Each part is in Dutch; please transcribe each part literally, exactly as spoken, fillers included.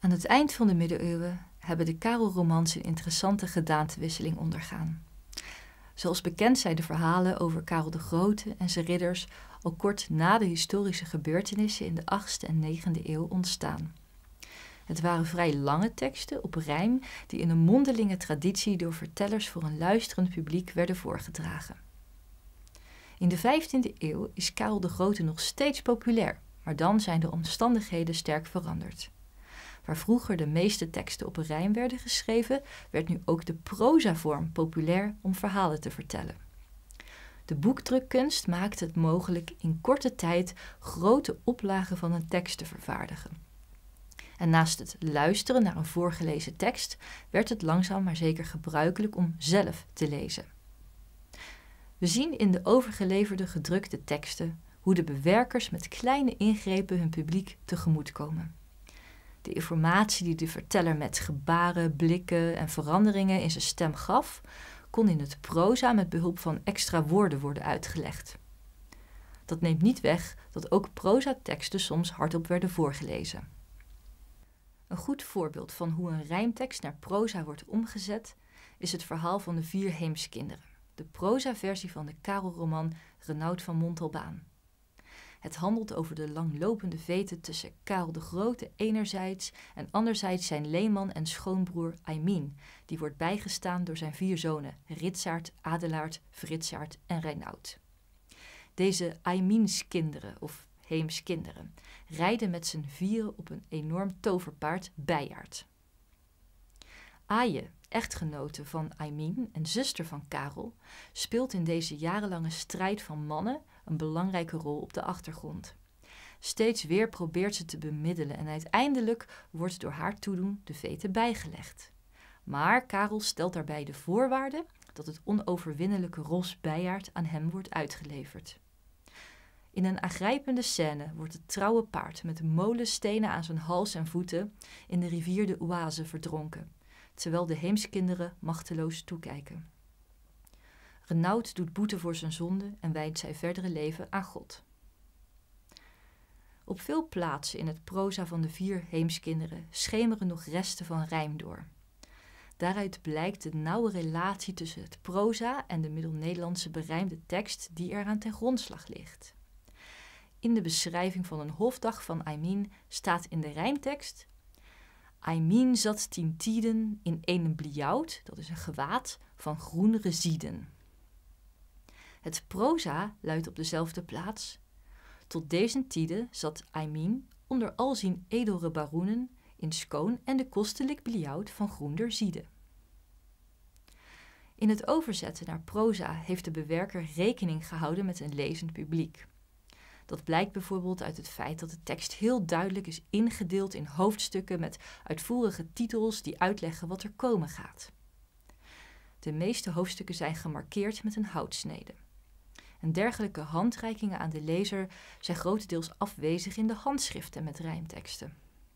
Aan het eind van de middeleeuwen hebben de Karelromans een interessante gedaantewisseling ondergaan. Zoals bekend zijn de verhalen over Karel de Grote en zijn ridders al kort na de historische gebeurtenissen in de achtste en negende eeuw ontstaan. Het waren vrij lange teksten op rijm die in een mondelinge traditie door vertellers voor een luisterend publiek werden voorgedragen. In de vijftiende eeuw is Karel de Grote nog steeds populair, maar dan zijn de omstandigheden sterk veranderd. Waar vroeger de meeste teksten op een rijm werden geschreven, werd nu ook de prozavorm populair om verhalen te vertellen. De boekdrukkunst maakte het mogelijk in korte tijd grote oplagen van een tekst te vervaardigen. En naast het luisteren naar een voorgelezen tekst, werd het langzaam maar zeker gebruikelijk om zelf te lezen. We zien in de overgeleverde gedrukte teksten hoe de bewerkers met kleine ingrepen hun publiek tegemoetkomen. De informatie die de verteller met gebaren, blikken en veranderingen in zijn stem gaf, kon in het proza met behulp van extra woorden worden uitgelegd. Dat neemt niet weg dat ook prozateksten soms hardop werden voorgelezen. Een goed voorbeeld van hoe een rijmtekst naar proza wordt omgezet is het verhaal van de vier Heemskinderen, de prozaversie van de Karelroman Renaud van Montalbán. Het handelt over de langlopende vete tussen Karel de Grote enerzijds en anderzijds zijn leenman en schoonbroer Aymin, die wordt bijgestaan door zijn vier zonen Ritsaart, Adelaard, Fritsaart en Reinoud. Deze Aymins kinderen, of Heemskinderen, rijden met z'n vieren op een enorm toverpaard Bijaard. Aje, echtgenote van Aymin en zuster van Karel, speelt in deze jarenlange strijd van mannen een belangrijke rol op de achtergrond. Steeds weer probeert ze te bemiddelen en uiteindelijk wordt door haar toedoen de vete bijgelegd. Maar Karel stelt daarbij de voorwaarde dat het onoverwinnelijke ros Bijaard aan hem wordt uitgeleverd. In een aangrijpende scène wordt het trouwe paard met molenstenen aan zijn hals en voeten in de rivier de Oise verdronken, terwijl de Heemskinderen machteloos toekijken. Renaud doet boete voor zijn zonde en wijdt zijn verdere leven aan God. Op veel plaatsen in het proza van de vier Heemskinderen schemeren nog resten van rijm door. Daaruit blijkt de nauwe relatie tussen het proza en de Middel-Nederlandse berijmde tekst die eraan ten grondslag ligt. In de beschrijving van een hofdag van Aymin staat in de rijmtekst: Aymin zat tien tieden in een bliauwt, dat is een gewaad, van groenere zieden. Het proza luidt op dezelfde plaats: tot deze tijden zat Aymin onder al zijn edele baroenen in schoon en de kostelijk bliauwt van groender zieden. In het overzetten naar proza heeft de bewerker rekening gehouden met een lezend publiek. Dat blijkt bijvoorbeeld uit het feit dat de tekst heel duidelijk is ingedeeld in hoofdstukken met uitvoerige titels die uitleggen wat er komen gaat. De meeste hoofdstukken zijn gemarkeerd met een houtsnede. En dergelijke handreikingen aan de lezer zijn grotendeels afwezig in de handschriften met rijmteksten.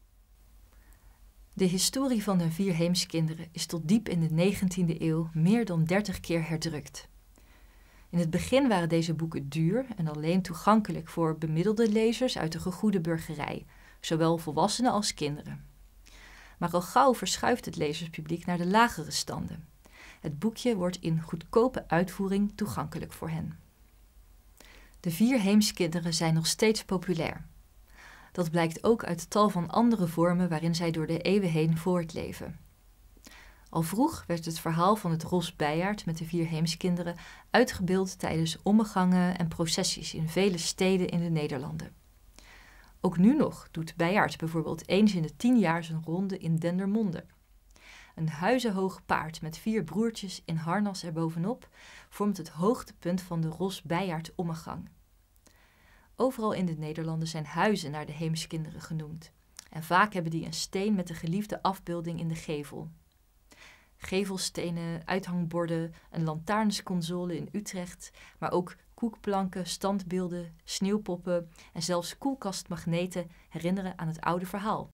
De historie van de vier Heemskinderen is tot diep in de negentiende eeuw meer dan dertig keer herdrukt. In het begin waren deze boeken duur en alleen toegankelijk voor bemiddelde lezers uit de gegoede burgerij, zowel volwassenen als kinderen. Maar al gauw verschuift het lezerspubliek naar de lagere standen. Het boekje wordt in goedkope uitvoering toegankelijk voor hen. De vier Heemskinderen zijn nog steeds populair. Dat blijkt ook uit tal van andere vormen waarin zij door de eeuwen heen voortleven. Al vroeg werd het verhaal van het ros Bijaard met de vier Heemskinderen uitgebeeld tijdens ommegangen en processies in vele steden in de Nederlanden. Ook nu nog doet Bijaard bijvoorbeeld eens in de tien jaar zijn ronde in Dendermonde. Een huizenhoog paard met vier broertjes in harnas erbovenop vormt het hoogtepunt van de ros Bijaard ommegang. Overal in de Nederlanden zijn huizen naar de Heemskinderen genoemd. En vaak hebben die een steen met de geliefde afbeelding in de gevel. Gevelstenen, uithangborden, een lantaarnsconsole in Utrecht, maar ook koekplanken, standbeelden, sneeuwpoppen en zelfs koelkastmagneten herinneren aan het oude verhaal.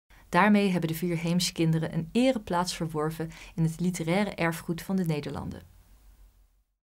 Daarmee hebben de vier Heemskinderen een ereplaats verworven in het literaire erfgoed van de Nederlanden.